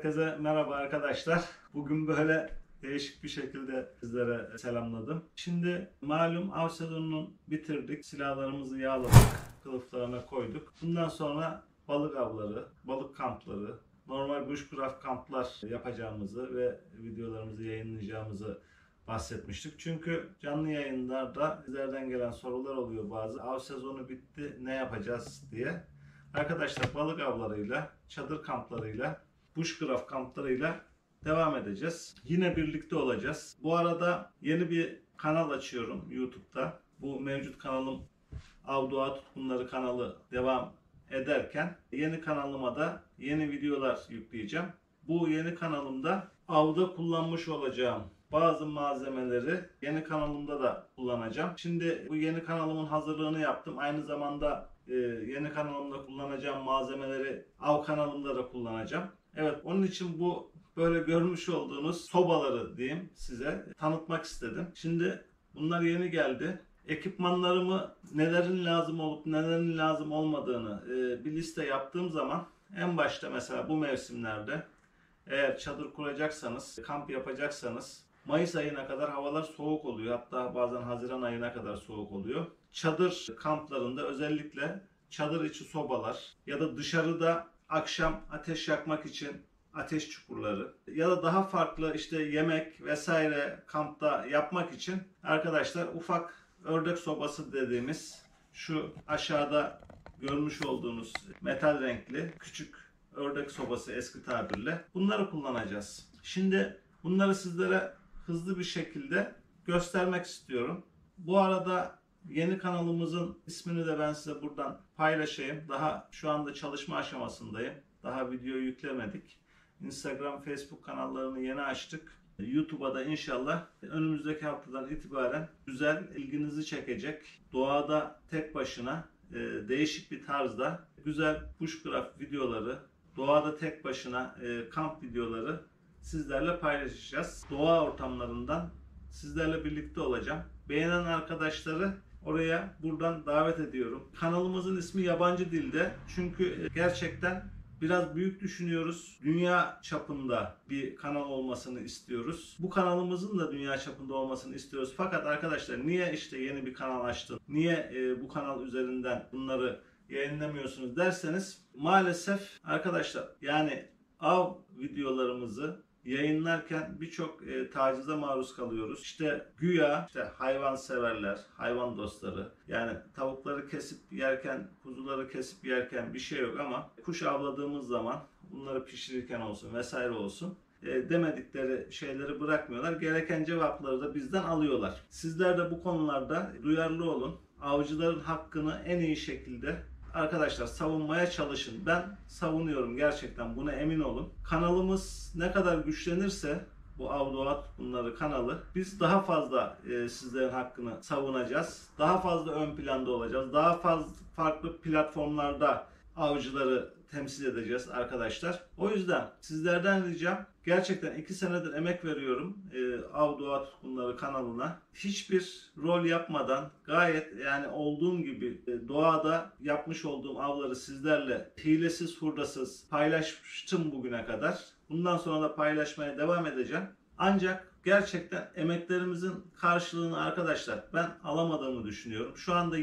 Herkese merhaba arkadaşlar. Bugün böyle değişik bir şekilde sizlere selamladım. Şimdi malum av sezonunu bitirdik. Silahlarımızı yağladık. Kılıflarına koyduk. Bundan sonra balık avları, balık kampları, normal bushcraft kamplar yapacağımızı ve videolarımızı yayınlayacağımızı bahsetmiştik. Çünkü canlı yayınlarda sizlerden gelen sorular oluyor bazı. Av sezonu bitti, ne yapacağız diye. Arkadaşlar balık avlarıyla, çadır kamplarıyla, bushcraft kamplarıyla devam edeceğiz. Yine birlikte olacağız. Bu arada yeni bir kanal açıyorum YouTube'da. Bu mevcut kanalım Av Doğa Tutkunları kanalı devam ederken yeni kanalıma da yeni videolar yükleyeceğim. Bu yeni kanalımda avda kullanmış olacağım bazı malzemeleri yeni kanalımda da kullanacağım. Şimdi bu yeni kanalımın hazırlığını yaptım. Aynı zamanda yeni kanalımda kullanacağım malzemeleri av kanalımda da kullanacağım. Evet, onun için bu böyle görmüş olduğunuz sobaları diyeyim size tanıtmak istedim. Şimdi bunlar yeni geldi. Ekipmanlarımı nelerin lazım olup nelerin lazım olmadığını bir liste yaptığım zaman en başta mesela bu mevsimlerde eğer çadır kuracaksanız, kamp yapacaksanız Mayıs ayına kadar havalar soğuk oluyor. Hatta bazen Haziran ayına kadar soğuk oluyor. Çadır kamplarında özellikle çadır içi sobalar ya da dışarıda akşam ateş yakmak için ateş çukurları ya da daha farklı işte yemek vesaire kampta yapmak için arkadaşlar ufak ördek sobası dediğimiz şu aşağıda görmüş olduğunuz metal renkli küçük ördek sobası eski tabirle bunları kullanacağız. Şimdi bunları sizlere hızlı bir şekilde göstermek istiyorum. Bu arada yeni kanalımızın ismini de ben size buradan paylaşayım. Daha şu anda çalışma aşamasındayım. Daha video yüklemedik. Instagram, Facebook kanallarını yeni açtık. YouTube'a da inşallah önümüzdeki haftadan itibaren güzel, ilginizi çekecek, doğada tek başına değişik bir tarzda güzel bushcraft videoları, doğada tek başına kamp videoları sizlerle paylaşacağız. Doğa ortamlarından sizlerle birlikte olacağım. Beğenen arkadaşları oraya buradan davet ediyorum. Kanalımızın ismi yabancı dilde. Çünkü gerçekten biraz büyük düşünüyoruz. Dünya çapında bir kanal olmasını istiyoruz. Bu kanalımızın da dünya çapında olmasını istiyoruz. Fakat arkadaşlar niye işte yeni bir kanal açtın? Niye bu kanal üzerinden bunları yayınlamıyorsunuz derseniz maalesef arkadaşlar yani av videolarımızı yayınlarken birçok tacize maruz kalıyoruz. İşte güya hayvan severler, hayvan dostları yani tavukları kesip yerken, kuzuları kesip yerken bir şey yok ama kuş avladığımız zaman bunları pişirirken olsun vesaire olsun demedikleri şeyleri bırakmıyorlar. Gereken cevapları da bizden alıyorlar. Sizler de bu konularda duyarlı olun. Avcıların hakkını en iyi şekilde arkadaşlar savunmaya çalışın. Ben savunuyorum gerçekten, buna emin olun. Kanalımız ne kadar güçlenirse bu Av Doğa Tutkunları kanalı biz daha fazla sizlerin hakkını savunacağız. Daha fazla ön planda olacağız. Daha fazla farklı platformlarda avcıları temsil edeceğiz arkadaşlar. O yüzden sizlerden ricam gerçekten 2 senedir emek veriyorum Av Doğa Tutkunları kanalına. Hiçbir rol yapmadan gayet yani olduğum gibi doğada yapmış olduğum avları sizlerle hilesiz hurdasız paylaştım bugüne kadar. Bundan sonra da paylaşmaya devam edeceğim. Ancak gerçekten emeklerimizin karşılığını arkadaşlar ben alamadığımı düşünüyorum. Şu anda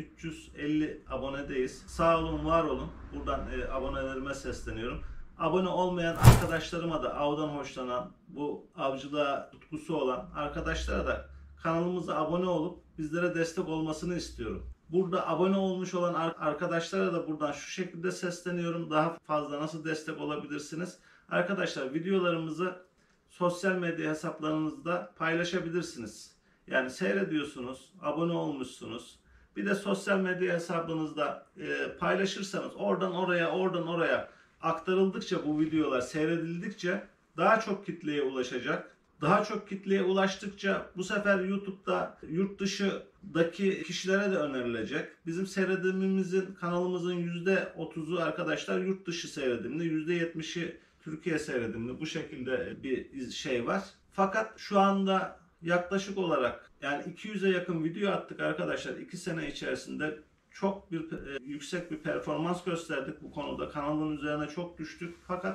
7350 abonedeyiz. Sağ olun, var olun. Buradan abonelerime sesleniyorum. Abone olmayan arkadaşlarıma da avdan hoşlanan, bu avcılığa tutkusu olan arkadaşlara da kanalımıza abone olup bizlere destek olmasını istiyorum. Burada abone olmuş olan arkadaşlara da buradan şu şekilde sesleniyorum. Daha fazla nasıl destek olabilirsiniz? Arkadaşlar videolarımızı sosyal medya hesaplarınızda paylaşabilirsiniz. Yani seyrediyorsunuz, abone olmuşsunuz. Bir de sosyal medya hesabınızda paylaşırsanız oradan oraya aktarıldıkça bu videolar seyredildikçe daha çok kitleye ulaşacak. Daha çok kitleye ulaştıkça bu sefer YouTube'da yurt dışındaki kişilere de önerilecek. Bizim seyredimimizin, kanalımızın %30'u arkadaşlar yurt dışı seyredimli, %70'i Türkiye seyredimli. Bu şekilde bir şey var. Fakat şu anda yaklaşık olarak yani 200'e yakın video attık arkadaşlar. 2 sene içerisinde çok yüksek bir performans gösterdik bu konuda. Kanalın üzerine çok düştük. Fakat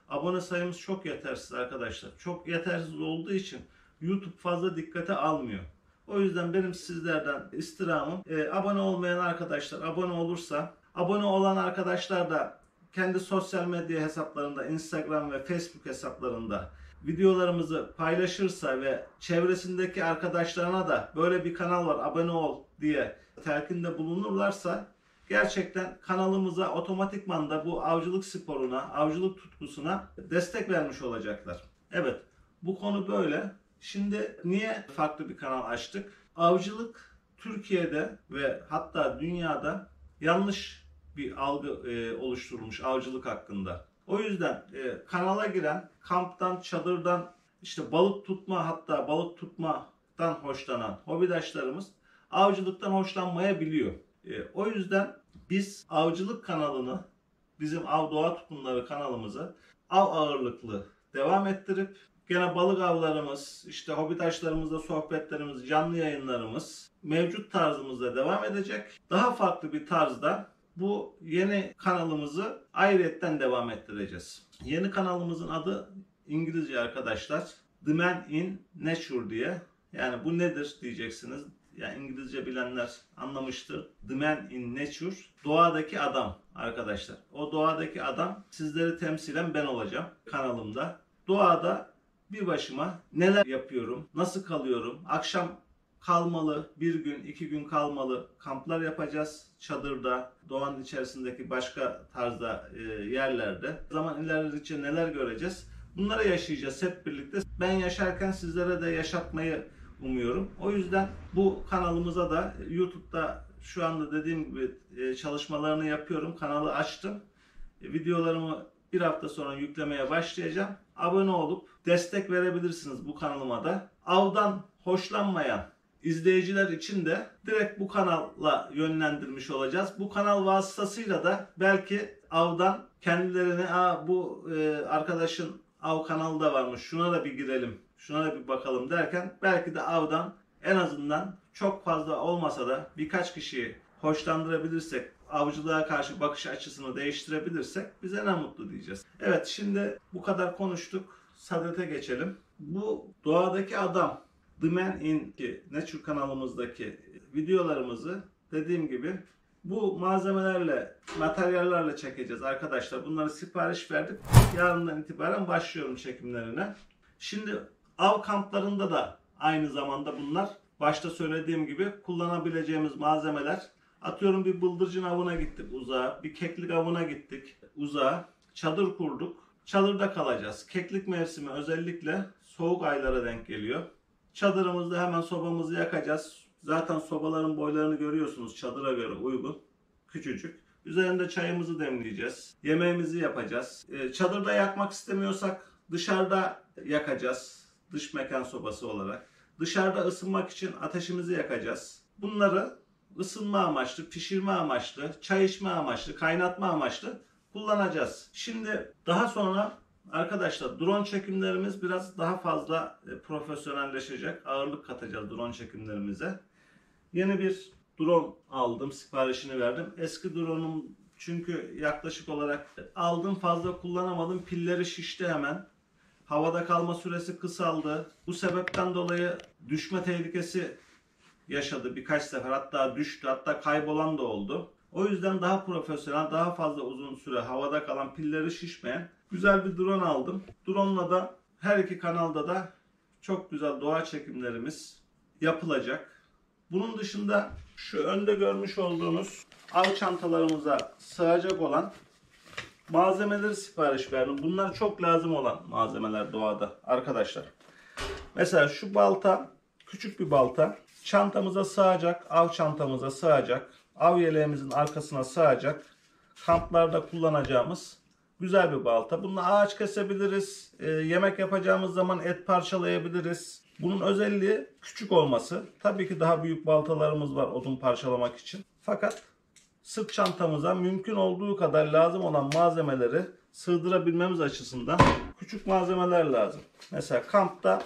abone sayımız çok yetersiz arkadaşlar. Çok yetersiz olduğu için YouTube fazla dikkate almıyor. O yüzden benim sizlerden istirhamım abone olmayan arkadaşlar abone olursa, abone olan arkadaşlar da kendi sosyal medya hesaplarında, Instagram ve Facebook hesaplarında videolarımızı paylaşırsa ve çevresindeki arkadaşlarına da böyle bir kanal var abone ol diye telkinde bulunurlarsa gerçekten kanalımıza otomatikman da bu avcılık sporuna, avcılık tutkusuna destek vermiş olacaklar. Evet, bu konu böyle. Şimdi niye farklı bir kanal açtık? Avcılık Türkiye'de ve hatta dünyada yanlış bir algı oluşturulmuş avcılık hakkında. O yüzden kanala giren kamptan, çadırdan, işte balık tutma, hatta balık tutmadan hoşlanan hobidaşlarımız avcılıktan hoşlanmayabiliyor. O yüzden biz avcılık kanalını, bizim Av Doğa Tutumları kanalımızı av ağırlıklı devam ettirip gene balık avlarımız, işte hobidaşlarımızla sohbetlerimiz, canlı yayınlarımız mevcut tarzımızda devam edecek. Daha farklı bir tarzda bu yeni kanalımızı ayrıyetten devam ettireceğiz. Yeni kanalımızın adı İngilizce arkadaşlar. The Man in Nature diye. Yani bu nedir diyeceksiniz. Yani İngilizce bilenler anlamıştır. The Man in Nature. Doğadaki adam arkadaşlar. O doğadaki adam sizleri temsilen ben olacağım kanalımda. Doğada bir başıma neler yapıyorum, nasıl kalıyorum, akşam kalmalı, bir gün, 2 gün kalmalı kamplar yapacağız. Çadırda, doğanın içerisindeki başka tarzda yerlerde. Zaman ilerledikçe neler göreceğiz? Bunları yaşayacağız hep birlikte. Ben yaşarken sizlere de yaşatmayı umuyorum. O yüzden bu kanalımıza da YouTube'da şu anda dediğim gibi çalışmalarını yapıyorum. Kanalı açtım. Videolarımı bir hafta sonra yüklemeye başlayacağım. Abone olup destek verebilirsiniz bu kanalıma da. Avdan hoşlanmayan izleyiciler için de direkt bu kanalla yönlendirmiş olacağız. Bu kanal vasıtasıyla da belki avdan kendilerine bu arkadaşın av kanalı da varmış, şuna da bir girelim, şuna da bir bakalım derken belki de avdan en azından çok fazla olmasa da birkaç kişiyi hoşlandırabilirsek, avcılığa karşı bakış açısını değiştirebilirsek bize ne mutlu diyeceğiz. Evet, şimdi bu kadar konuştuk. Sadete geçelim. Bu doğadaki adam, The Man in Nature kanalımızdaki videolarımızı dediğim gibi bu malzemelerle, materyallerle çekeceğiz arkadaşlar. Bunları sipariş verdik. Yarından itibaren başlıyorum çekimlerine. Şimdi av kamplarında da aynı zamanda bunlar başta söylediğim gibi kullanabileceğimiz malzemeler. Atıyorum bir bıldırcın avına gittik uzağa, bir keklik avına gittik uzağa, çadır kurduk. Çadırda kalacağız. Keklik mevsimi özellikle soğuk aylara denk geliyor. Çadırımızda hemen sobamızı yakacağız. Zaten sobaların boylarını görüyorsunuz, çadıra göre uygun. Küçücük. Üzerinde çayımızı demleyeceğiz. Yemeğimizi yapacağız. Çadırda yakmak istemiyorsak dışarıda yakacağız. Dış mekan sobası olarak. Dışarıda ısınmak için ateşimizi yakacağız. Bunları ısınma amaçlı, pişirme amaçlı, çay içme amaçlı, kaynatma amaçlı kullanacağız. Şimdi daha sonra arkadaşlar drone çekimlerimiz biraz daha fazla profesyonelleşecek. Ağırlık katacağız drone çekimlerimize. Yeni bir drone aldım, siparişini verdim. Eski drone'um çünkü yaklaşık olarak aldım, fazla kullanamadım. Pilleri şişti hemen. Havada kalma süresi kısaldı. Bu sebepten dolayı düşme tehlikesi yaşadı birkaç sefer. Hatta düştü, hatta kaybolan da oldu. O yüzden daha profesyonel, daha fazla uzun süre havada kalan, pilleri şişmeyen güzel bir drone aldım. Drone'la da her iki kanalda da çok güzel doğa çekimlerimiz yapılacak. Bunun dışında şu önde görmüş olduğunuz av çantalarımıza sığacak olan malzemeleri sipariş verdim. Bunlar çok lazım olan malzemeler doğada arkadaşlar. Mesela şu balta, küçük bir balta. Çantamıza sığacak, av çantamıza sığacak, av yeleğimizin arkasına sığacak, kamplarda kullanacağımız güzel bir balta. Bununla ağaç kesebiliriz, yemek yapacağımız zaman et parçalayabiliriz. Bunun özelliği küçük olması. Tabii ki daha büyük baltalarımız var odun parçalamak için. Fakat sırt çantamıza mümkün olduğu kadar lazım olan malzemeleri sığdırabilmemiz açısından küçük malzemeler lazım. Mesela kampta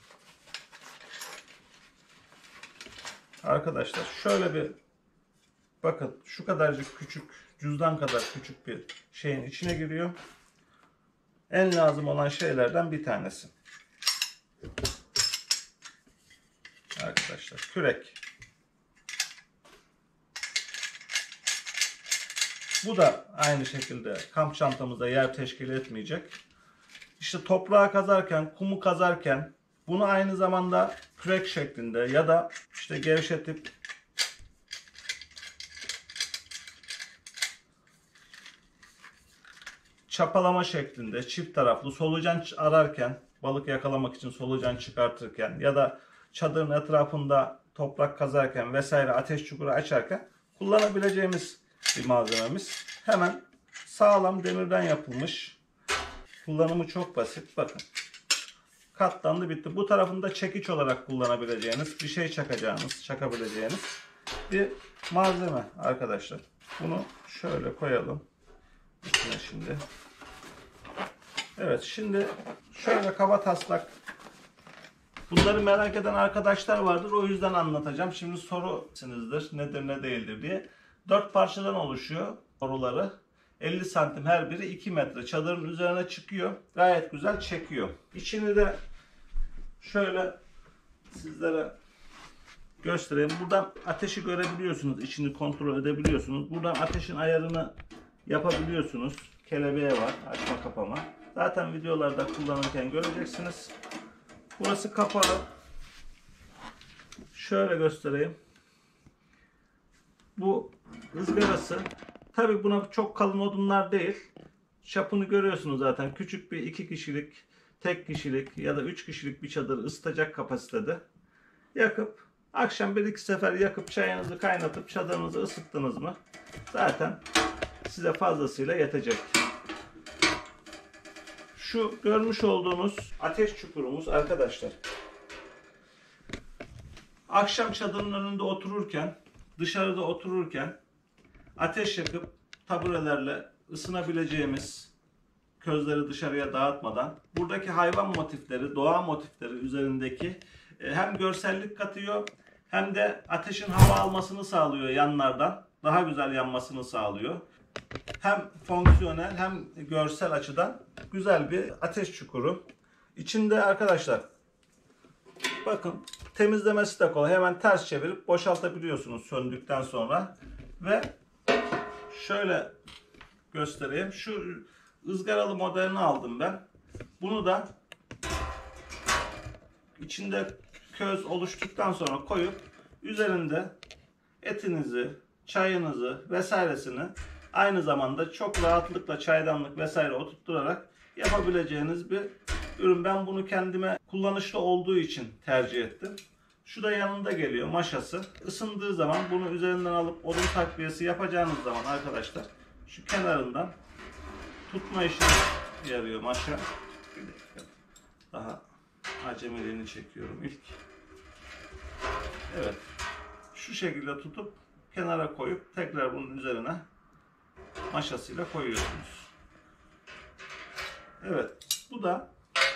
arkadaşlar şöyle bir bakın, şu kadarcık küçük, cüzdan kadar küçük bir şeyin içine giriyor. en lazım olan şeylerden bir tanesi. Arkadaşlar kürek. Bu da aynı şekilde kamp çantamızda yer teşkil etmeyecek. İşte toprağı kazarken, kumu kazarken bunu aynı zamanda kürek şeklinde ya da işte gevşetip çapalama şeklinde çift taraflı solucan ararken, balık yakalamak için solucan çıkartırken ya da çadırın etrafında toprak kazarken vesaire ateş çukuru açarken kullanabileceğimiz bir malzememiz. Hemen sağlam demirden yapılmış. Kullanımı çok basit. Bakın. Katlandı bitti. Bu tarafında çekiç olarak kullanabileceğiniz, bir şey çakabileceğiniz bir malzeme arkadaşlar. Bunu şöyle koyalım. İçine şimdi. Evet, şimdi şöyle kaba taslak. Bunları merak eden arkadaşlar vardır. O yüzden anlatacağım. Şimdi sorusunuzdur. Nedir ne değildir diye. 4 parçadan oluşuyor boruları. 50 santim her biri 2 metre. Çadırın üzerine çıkıyor. Gayet güzel çekiyor. İçini de şöyle sizlere göstereyim. Buradan ateşi görebiliyorsunuz. İçini kontrol edebiliyorsunuz. Buradan ateşin ayarını yapabiliyorsunuz. Kelebeği var. Açma kapama. Zaten videolarda kullanırken göreceksiniz. Burası kapalı. Şöyle göstereyim. Bu ızgarası. Tabi buna çok kalın odunlar değil. Çapını görüyorsunuz zaten. Küçük bir 2 kişilik, tek kişilik ya da 3 kişilik bir çadır ısıtacak kapasitede. Yakıp akşam 1-2 sefer yakıp çayınızı kaynatıp çadırınızı ısıttınız mı zaten size fazlasıyla yetecek. Şu görmüş olduğunuz ateş çukurumuz arkadaşlar. Akşam çadırın önünde otururken, dışarıda otururken ateş yakıp taburelerle ısınabileceğimiz, közleri dışarıya dağıtmadan buradaki hayvan motifleri, doğa motifleri üzerindeki hem görsellik katıyor hem de ateşin hava almasını sağlıyor yanlardan. Daha güzel yanmasını sağlıyor. Hem fonksiyonel hem görsel açıdan güzel bir ateş çukuru. İçinde arkadaşlar bakın temizlemesi de kolay. Hemen ters çevirip boşaltabiliyorsunuz söndükten sonra. Ve şöyle göstereyim. Şu ızgaralı modelini aldım ben. Bunu da içinde köz oluştuktan sonra koyup üzerinde etinizi, çayınızı vesairesini aynı zamanda çok rahatlıkla çaydanlık vesaire oturtturarak yapabileceğiniz bir ürün. Ben bunu kendime kullanışlı olduğu için tercih ettim. Şu da yanında geliyor maşası. Isındığı zaman bunu üzerinden alıp odun takviyesi yapacağınız zaman arkadaşlar şu kenarından tutma işine yarıyor maşa. Bir dakika. Daha acemiliğini çekiyorum ilk. Evet. Şu şekilde tutup kenara koyup tekrar bunun üzerine maşasıyla koyuyorsunuz. Evet. Bu da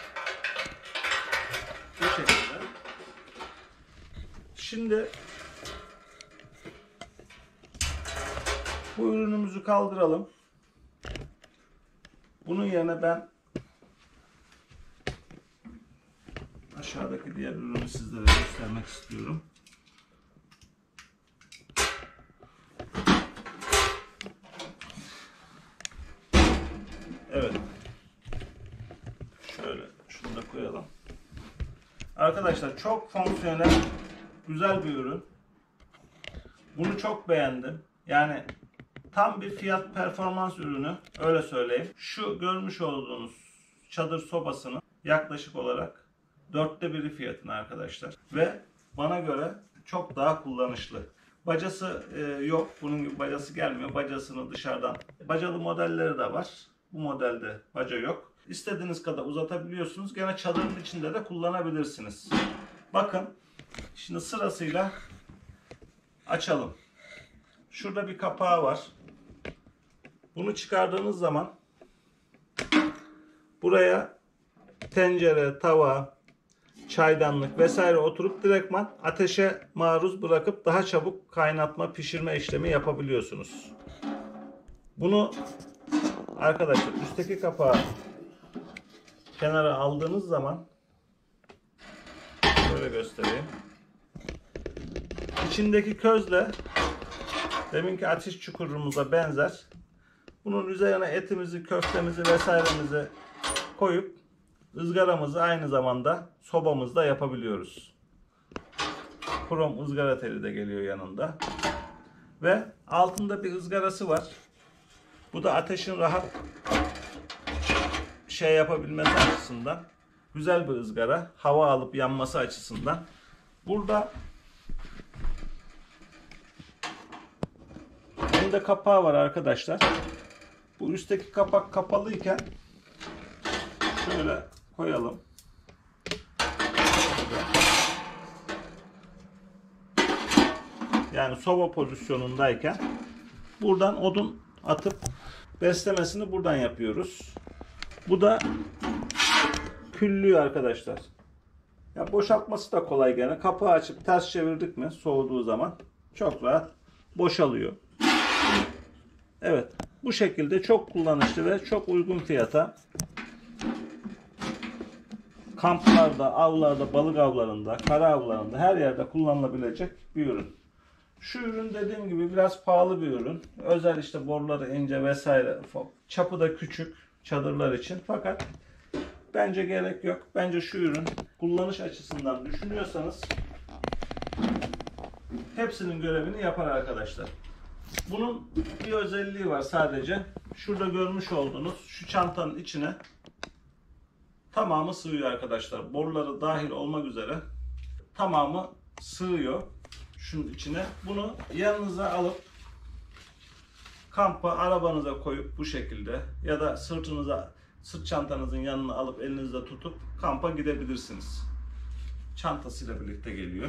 bu şekilde. Şimdi bu ürünümüzü kaldıralım. Bunun yerine ben aşağıdaki diğer ürünü sizlere göstermek istiyorum. Evet. Şöyle şunu da koyalım. Arkadaşlar çok fonksiyonel, güzel bir ürün. Bunu çok beğendim. Yani tam bir fiyat performans ürünü, öyle söyleyeyim. Şu görmüş olduğunuz çadır sobasının yaklaşık olarak 1/4 fiyatına arkadaşlar. Ve bana göre çok daha kullanışlı. Bacası yok. Bunun gibi bacası gelmiyor. Bacasını dışarıdan. Bacalı modelleri de var. Bu modelde baca yok. İstediğiniz kadar uzatabiliyorsunuz. Gene çadırın içinde de kullanabilirsiniz. Bakın. Şimdi sırasıyla açalım. Şurada bir kapağı var. Bunu çıkardığınız zaman buraya tencere, tava, çaydanlık vesaire oturup direktman ateşe maruz bırakıp daha çabuk kaynatma, pişirme işlemi yapabiliyorsunuz. Bunu arkadaşlar üstteki kapağı kenara aldığınız zaman şöyle göstereyim. İçindeki közle deminki ateş çukurumuza benzer. Bunun üzerine etimizi, köftemizi vesairemizi koyup ızgaramızı aynı zamanda sobamızda yapabiliyoruz. Krom ızgara teli de geliyor yanında. Ve altında bir ızgarası var. Bu da ateşin rahat yapabilmesi açısından güzel bir ızgara. Hava alıp yanması açısından. Burada elinde kapağı var arkadaşlar. Bu üstteki kapak kapalıyken şöyle koyalım. Yani soba pozisyonundayken buradan odun atıp beslemesini buradan yapıyoruz. Bu da küllüğü arkadaşlar. Ya boşaltması da kolay gene. Kapağı açıp ters çevirdik mi soğuduğu zaman çok rahat boşalıyor. Evet. Bu şekilde çok kullanışlı ve çok uygun fiyata kamplarda, avlarda, balık avlarında, kara avlarında her yerde kullanılabilecek bir ürün. Şu ürün dediğim gibi biraz pahalı bir ürün. Özel işte boruları ince vesaire. Çapı da küçük çadırlar için. Fakat bence gerek yok. Bence şu ürün kullanış açısından düşünüyorsanız hepsinin görevini yapar arkadaşlar. Bunun bir özelliği var sadece. Şurada görmüş olduğunuz şu çantanın içine tamamı sığıyor arkadaşlar. Boruları dahil olmak üzere tamamı sığıyor şunun içine. Bunu yanınıza alıp kampa arabanıza koyup bu şekilde ya da sırt çantanızın yanına alıp elinizde tutup kampa gidebilirsiniz. Çantasıyla birlikte geliyor.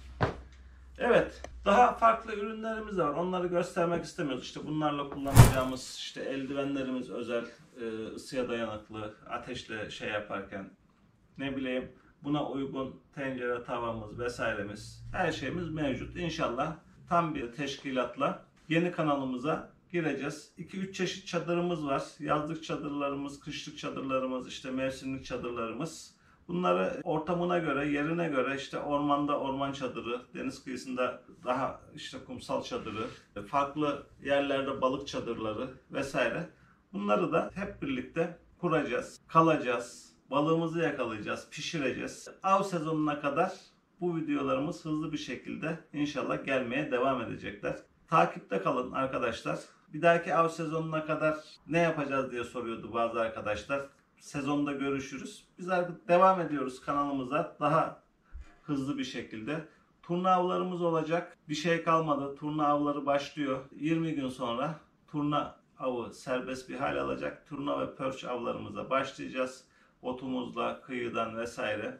Evet, daha farklı ürünlerimiz de var. Onları göstermek istemiyoruz. İşte bunlarla kullanacağımız işte eldivenlerimiz özel, ısıya dayanıklı, ateşle yaparken ne bileyim buna uygun tencere, tavamız vesairemiz, her şeyimiz mevcut. İnşallah tam bir teşkilatla yeni kanalımıza gireceğiz. 2-3 çeşit çadırımız var. Yazlık çadırlarımız, kışlık çadırlarımız, işte mevsimlik çadırlarımız. Bunları ortamına göre, yerine göre işte ormanda orman çadırı, deniz kıyısında daha işte kumsal çadırı, farklı yerlerde balık çadırları vesaire. Bunları da hep birlikte kuracağız, kalacağız, balığımızı yakalayacağız, pişireceğiz. Av sezonuna kadar bu videolarımız hızlı bir şekilde inşallah gelmeye devam edecekler. Takipte kalın arkadaşlar. Bir dahaki av sezonuna kadar ne yapacağız diye soruyordu bazı arkadaşlar. Sezonda görüşürüz. Biz artık devam ediyoruz kanalımıza daha hızlı bir şekilde. Turna avlarımız olacak. Bir şey kalmadı. Turna avları başlıyor. 20 gün sonra turna avı serbest bir hal alacak. Turna ve pörç avlarımıza başlayacağız. Otumuzla, kıyıdan vesaire.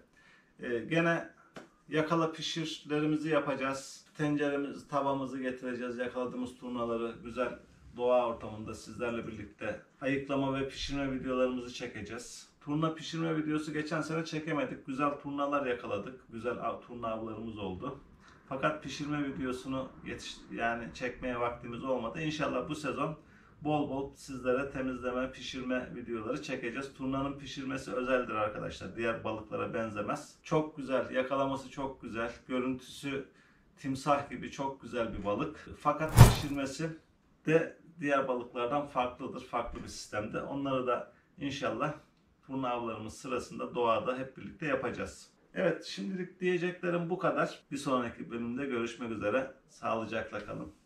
Gene yakala pişirlerimizi yapacağız. Tenceremizi, tavamızı getireceğiz. Yakaladığımız turnaları güzel doğa ortamında sizlerle birlikte ayıklama ve pişirme videolarımızı çekeceğiz. Turna pişirme videosu geçen sene çekemedik. Güzel turnalar yakaladık. Güzel turna avlarımız oldu. Fakat pişirme videosunu çekmeye vaktimiz olmadı. İnşallah bu sezon bol bol sizlere temizleme, pişirme videoları çekeceğiz. Turnanın pişirmesi özeldir arkadaşlar. Diğer balıklara benzemez. Çok güzel, yakalaması çok güzel. Görüntüsü timsah gibi çok güzel bir balık. Fakat pişirmesi de diğer balıklardan farklıdır. Farklı bir sistemde. Onları da inşallah turna avlarımız sırasında doğada hep birlikte yapacağız. Evet, şimdilik diyeceklerim bu kadar. Bir sonraki bölümde görüşmek üzere. Sağlıcakla kalın.